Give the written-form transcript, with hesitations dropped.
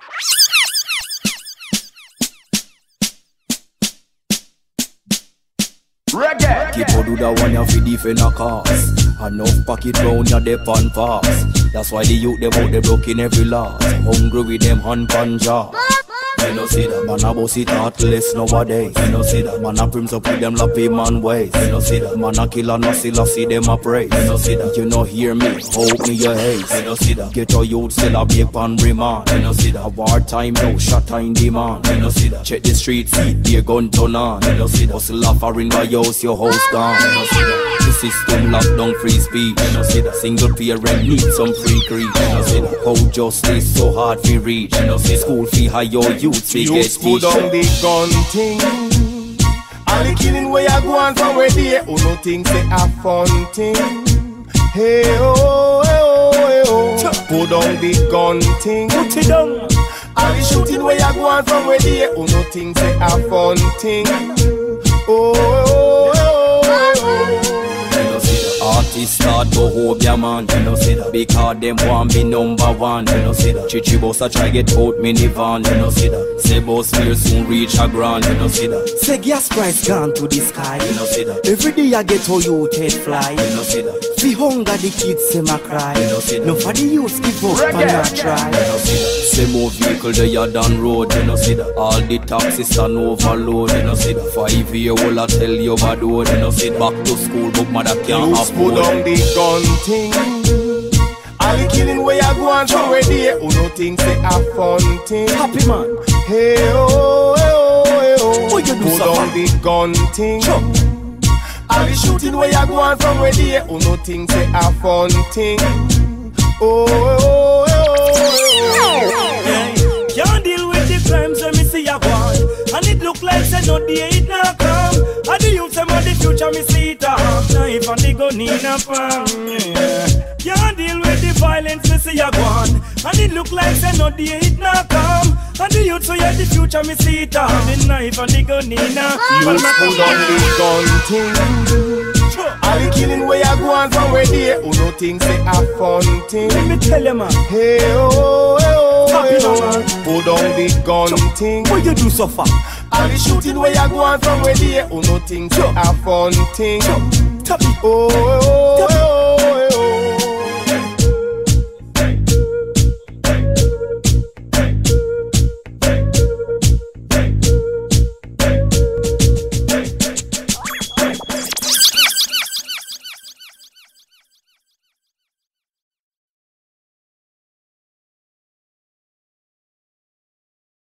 Reggae. People do that one you fi defend a cause. Enough pocket round ya dep and pass. That's why the youth them out they broken every law. Hungry with them hand pan jaw. You know see that man a boss it heartless nowadays. You know see that man a prims up with them lappy man ways. You know see that man a killer no still a see them a praise. You know see that you know hear me, hope me your haze. You know see that get your youth still a big pan remand. You know see that war time no shot in demand. You know see that check the street see be a gun turn on. You know see that hustle a foreign by your house gone. You know see that the system locked down free speech. You know see that single parent need some free creed. You know see that how justice so hard to reach. You know see school fee high your youth speak it teach. Put down the gun thing. All the killing where you go on from where they who no think say a fun thing. Hey oh, hey oh, hey oh. Put down the gun thing. Put it down. All the shooting where you go on from where they who no think say a fun thing. Oh, oh, oh, oh. Artists start to hope ya man. You know see that because them want be number one. You know see that Chichi boss a try get out minivan. You know see that say boss will soon reach a grand. You know see that say gas price gone to the sky. You know see that every day I get to you head fly. You know see that fi hunger the kids say ma cry. You know see that no for the youth give up and not try. You know see that say more vehicle they are down road. You know see that all the taxis are overload. You know see that 5 year old I tell you bad word. You know see that back to school but mother can't afford. Put down the gun thing. All the killing where you go on from where they who no think say a fun thing. Happy man. Hey oh, hey oh, hey oh. What you do, put down the gun thing. Sure. All the shooting where you go on from where they who no think say a fun thing. Oh, oh, oh, oh. Can't deal with the crimes when me see ya go on. And it look like say no day it not come. And the youth them of the future me see it up. Knife and the gun in a palm. Can't deal with the violence me see ya go on. And it look like say no day it not come. And the youth so yeah the future me see it up. The knife and the gun in a palm. Put on the gun thing. All the killing where you go on from where they who no think say a fun thing. Let me tell you man. Hey oh, hey oh, hey oh. Man. Put down the gun thing. What you do so far? All the shooting where you go on from where they who no think say a fun thing. Stop it. Oh, oh, oh, oh.